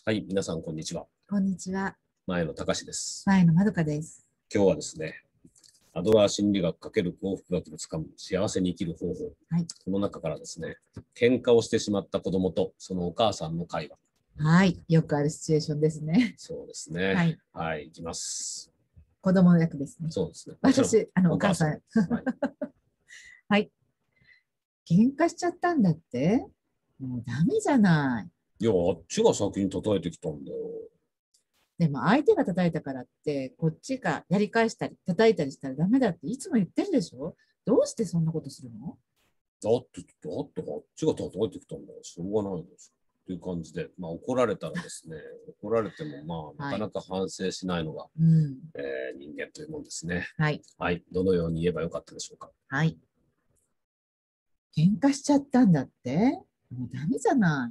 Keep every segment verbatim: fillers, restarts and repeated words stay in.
はい、皆さんこんにちは。 こんにちは。 前野隆です。 前野まどかです。 今日はですね、アドラー心理学×幸福学でつかむ幸せに生きる方法、 はい、 この中からですね、喧嘩をしてしまった子供とそのお母さんの会話。 はい、よくあるシチュエーションですね。 そうですね。 はい、 はい、いきます。 子供の役ですね。 そうですね。 私、あの、おお母さん。 母さん。 はい、 はい、喧嘩しちゃったんだって。もうダメじゃない。 いや、あっちが先に叩いてきたんだよ。 でも相手が叩いたからって、こっちがやり返したり、叩いたりしたらダメだっていつも言ってるでしょ。どうしてそんなことするの？ だって、だってあっちが叩いてきたんだよ。しょうがないです。っていう感じで、まあ怒られたらですね、怒られてもまあなかなか反省しないのが、 うん。 えー人間というもんですね。 はい。 はい。どのように言えばよかったでしょうか。 はい。喧嘩しちゃったんだって。もうダメじゃない。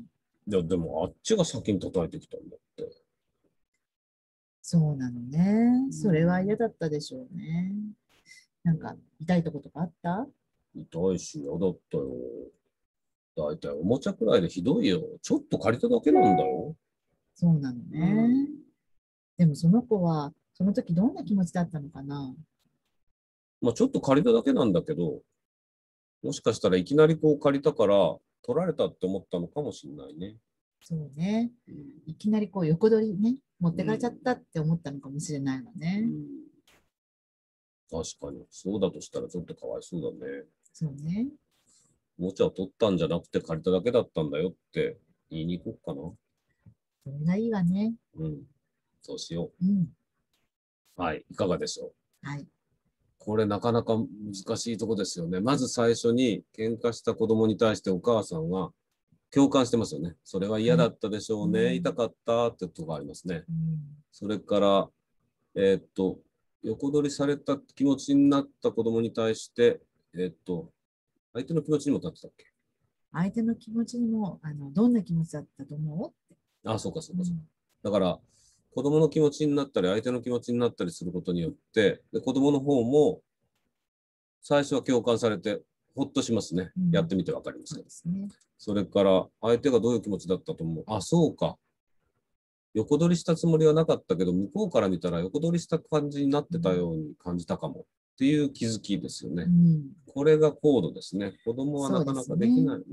いや、でもあっちが先に叩いてきたんだって。 そうなのね。それは嫌だったでしょうね。なんか、痛いとことかあった？ 痛いし、嫌だったよ。だいたいおもちゃくらいでひどいよ。ちょっと借りただけなんだよ。 そうなのうね。 ん。 でもその子は、その時どんな気持ちだったのかな？ まあちょっと借りただけなんだけど、もしかしたらいきなりこう借りたから取られたって思ったのかもしれないね。 そうね。 うん。 いきなりこう横取りね、持ってかれちゃっうん。 たって思ったのかもしれないわね。 うん、確かに。そうだとしたらちょっとかわいそうだね。 そうね。 おもちゃを取ったんじゃなくて借りただけだったんだよって言いに行こうかな。 それがいいわね。 うん。そうしようん。 う。はい。いかがでしょう。 はい。 これなかなか難しいとこですよね。まず最初に喧嘩した子供に対してお母さんは共感してますよね。それは嫌はい。 だったでしょううね。痛ん。 かったってとこがありますね。 うん。 それから、えーっと、横取りされた気持ちになった子供に対して、えーっと、相手の気持ちにも立ってたっけ？ 相手の気持ちにも、あの、どんな気持ちだったと思うって。 あ、そうか、そうか、そうか。 うん。 だから、子供の気持ちになったり、相手の気持ちになったりすることによって、で子供の方も最初は共感されて、ほっとしますね。 うん。 やってみてわかりますそうけど。 ですね。 それから、相手がどういう気持ちだったと思う。あ、そうか。横取りしたつもりはなかったけど、向こうから見たら横取りした感じになってたように感じたかも。っていう気づきですようね。 ん。 これが高度ですね。子供はそうでなかなすね。 かできない。うん。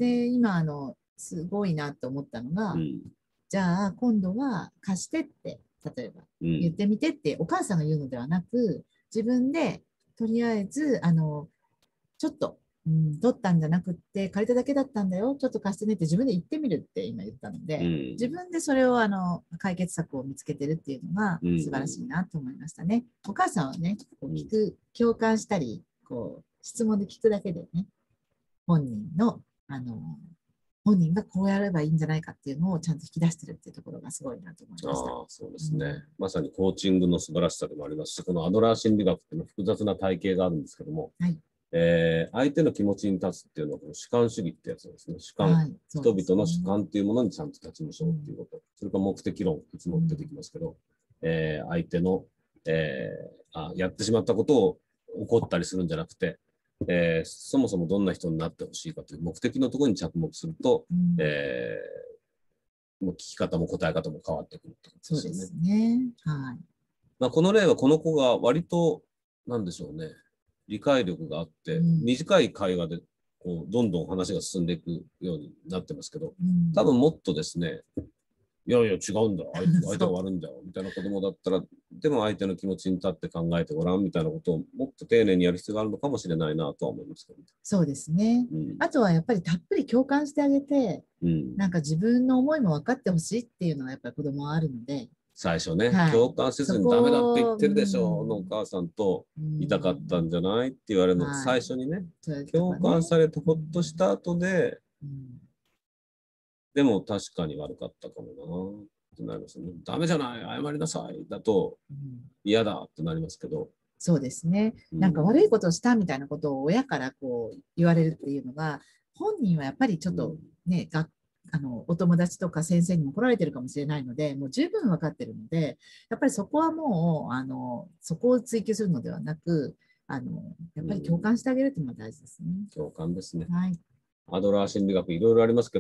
で、今、あの、すごいなと思ったのが、 うん。 じゃあ今度は貸してって、例えばうん。 言ってみてってお母さんが言うのではなく、自分でとりあえず、あの、ちょっと、うん、取ったんじゃなくって、借りただけだったんだよ、ちょっと貸してねって自分で言ってみるって今言ったのうで、自ん。 分でそれをあの解決策を見つけてるっていうのがうん。 素晴らしいなと思いましたね。お母さんはね、こううん。 聞く、共感したり、こう質問で聞くだけでね、本人の、あの、本人がこうやればいいんじゃないかっていうのをちゃんと引き出してるっていうところがすごいなと思いました。 ああ、そうでうん、 すね。まさにコーチングの素晴らしさでもありますし、このアドラー心理学っていうのは複雑な体系があるんですけども、 はい。 えー相手の気持ちに立つっていうのは、この主観主義ってやつですね。主観。 はい。そう人ですね。 々の主観っていうものにちゃんと立ちましょうっていうこと。それから目的論、いつも出てきますけど、えー相手の、えーあ、やってしまったことを怒ったりするんじゃなくて、えーそもそもどんな人になってほしいかという目的のところに着目すると、 うん、 えーもう聞き方も答え方も変わってくるってことですよね。 そうですね。はい。 まあ、この例はこの子が割と、なんでしょうね、理解力があって、 うん、 短い会話でこうどんどん話が進んでいくようになってますけど、 うん、 多分もっとですね、いやいや違うんだ、相手相手がそう、 悪いんだよ、みたいな子供だったら、でも相手の気持ちに立って考えてごらん、みたいなことをもっと丁寧にやる必要があるのかもしれないなとは思いますけど、ね。 そうですね。 うん。 あとはやっぱりたっぷり共感してあげて、 うん。 なんか自分の思いも分かってほしいっていうのはやっぱり子供はあるので、 最初ね、 はい。 共感せそずにダメだって言っこを、うてるでしょ、のおん、 母さんと、 う痛かったん、 んじゃないって言われるのがはい。 最初にね、 それと共かね。 感されてうほっとしん、 た後で、 うん、 でも確かに悪かったかもなってなりますね。ダメじゃない、謝りなさいだとうん、 嫌だってなりますけど、 そうですね。 うなんか悪いん、 ことをしたみたいなことを親からこう言われるっていうのが、本人はやっぱりちょっとうん、 ね、があのお友達とか先生にも来られてるかもしれないので、もう十分分かってるので、やっぱりそこはもう、あのそこを追求するのではなく、あのやっぱり共うん、 感してあげるっていうのが大事ですね。 共感ですね。 はい。 アドラー心理学いろいろありますけど、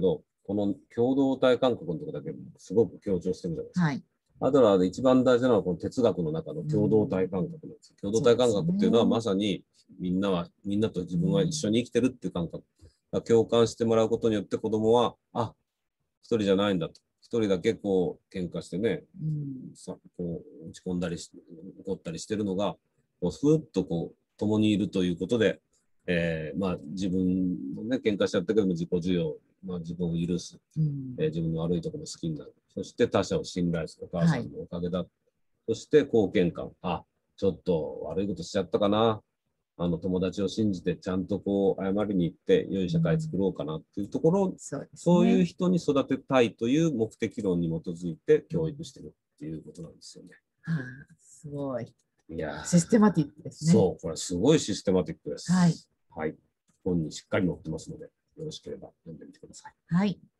この共同体感覚のところだけすごく強調してるじゃないですか。 はい。 アドラーで一番大事なのはこの哲学の中の共同体感覚なんです。共同体感覚っていうのはまさにみんなは、みんなと自分は一緒に生きてるっていう感覚。共感してもらうことによって子供は、あ、一人じゃないんだと。一人だけこう喧嘩してね、 うん、 さこう落ち込んだりし怒ったりしてるのが、こうふっとこう共にいるということで、えー、まあ自分もね、喧嘩しちゃったけども自己需要、まあ、自分を許す、 うん、 えー、自分の悪いところも好きになる。そして他者を信頼する。お母さんはい。 のおかげだ。そして貢献感。あ、ちょっと悪いことしちゃったかな。あの友達を信じてちゃんとこう謝りに行って良い社会作ろうかなっていうところ、うん、 そうですね、 そういう人に育てたいという目的論に基づいて教育してるっていうことなんですよね。 はあ、すごい。 いやシステマティックですね。 そう、これすごいシステマティックです。 はい。 はい。本にしっかり載ってますので、よろしければ読んでみてください。 はい。